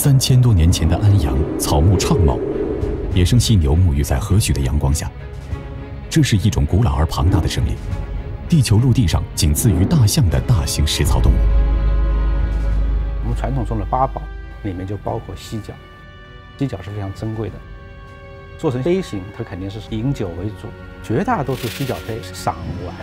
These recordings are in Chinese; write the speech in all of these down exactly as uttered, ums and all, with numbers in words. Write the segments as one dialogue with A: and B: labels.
A: 三千多年前的安阳，草木畅茂，野生犀牛沐浴在和煦的阳光下。这是一种古老而庞大的生灵，地球陆地上仅次于大象的大型食草动物。
B: 我们传统中的八宝里面就包括犀角，犀角是非常珍贵的。做成杯形，它肯定是饮酒为主，绝大多数犀角杯是赏玩。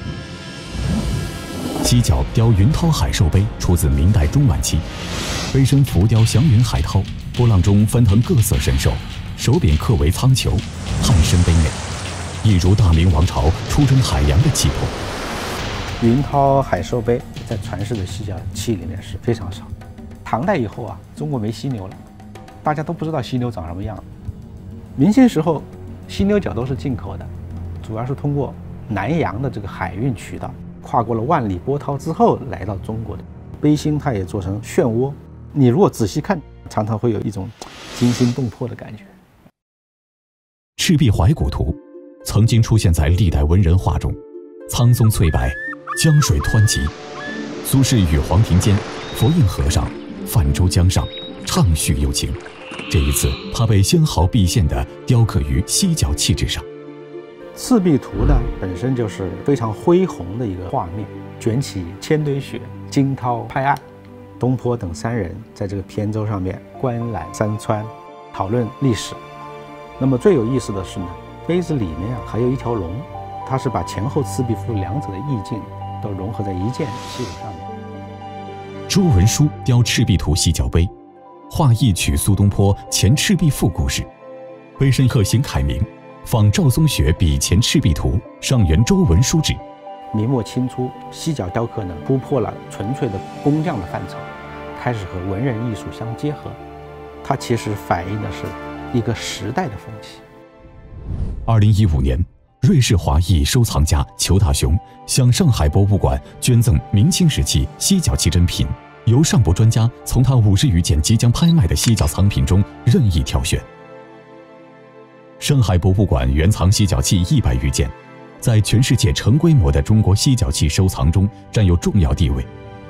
A: 犀角雕云涛海兽杯出自明代中晚期，杯身浮雕祥云海涛，波浪中翻腾各色神兽，手柄刻为苍球，汉生杯内，一如大明王朝出征海洋的气魄。
B: 云涛海兽杯在传世的犀角器里面是非常少。唐代以后啊，中国没犀牛了，大家都不知道犀牛长什么样。明清时候，犀牛角都是进口的，主要是通过南洋的这个海运渠道，跨过了万里波涛之后来到中国的。杯心它也做成漩涡，你如果仔细看，常常会有一种惊心动魄的感觉。
A: 赤壁怀古图曾经出现在历代文人画中，苍松翠柏，江水湍急。苏轼与黄庭坚、佛印和尚泛舟江上，畅叙幽情。这一次，他被纤毫毕现地雕刻于犀角器之上。
B: 赤壁图呢，本身就是非常恢宏的一个画面，卷起千堆雪，惊涛拍岸。东坡等三人在这个扁舟上面观览山川，讨论历史。那么最有意思的是呢，杯子里面啊还有一条龙，它是把前后赤壁赋两者的意境都融合在一件器物上面。
A: 周文书雕赤壁图犀角杯，画意取苏东坡《前赤壁赋》故事，杯身刻行楷名，仿赵宗学笔《前赤壁图》，上元周文书制。
B: 明末清初，犀角雕刻呢突破了纯粹的工匠的范畴，开始和文人艺术相结合。它其实反映的是一个时代的风气。
A: 二零一五年，瑞士华裔收藏家裘大雄向上海博物馆捐赠明清时期犀角器珍品，由上博专家从他五十余件即将拍卖的犀角藏品中任意挑选。上海博物馆原藏犀角器一百余件，在全世界成规模的中国犀角器收藏中占有重要地位。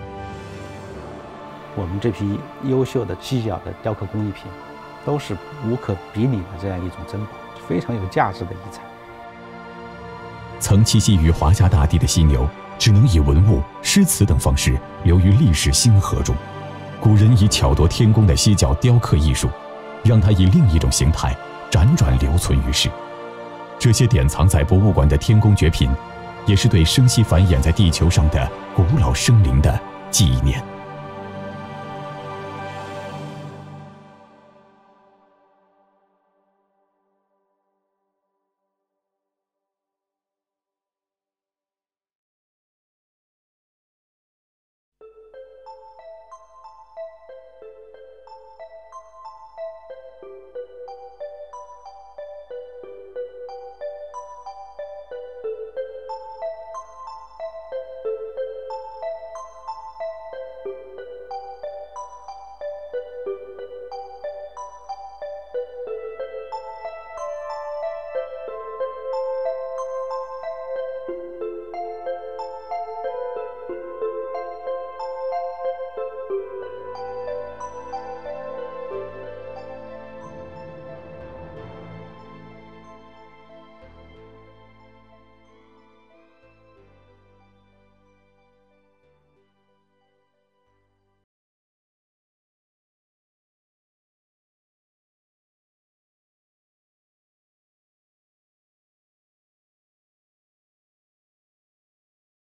B: 我们这批优秀的犀角的雕刻工艺品，都是无可比拟的这样一种珍宝，非常有价值的遗产。
A: 曾栖息于华夏大地的犀牛，只能以文物、诗词等方式流于历史星河中。古人以巧夺天工的犀角雕刻艺术，让它以另一种形态辗转留存于世。这些典藏在博物馆的天工绝品，也是对生息繁衍在地球上的古老生灵的纪念。